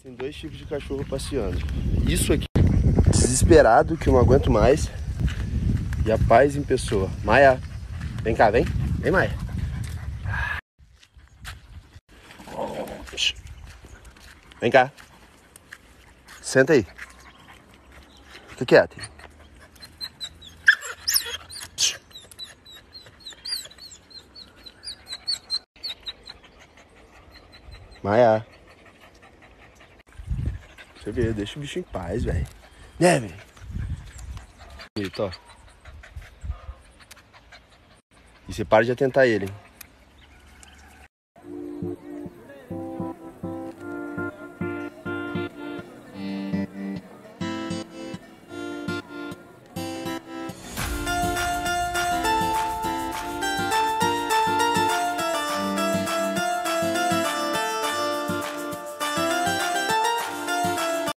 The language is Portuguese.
Tem dois tipos de cachorro passeando. Isso aqui, desesperado, que eu não aguento mais. E a paz em pessoa. Maia, vem cá, vem. Vem, Maia. Vem cá. Senta aí. Fica quieto. Maia. Você vê, deixa o bicho em paz, velho. Né, velho? Ó. E você para de atentar ele, hein?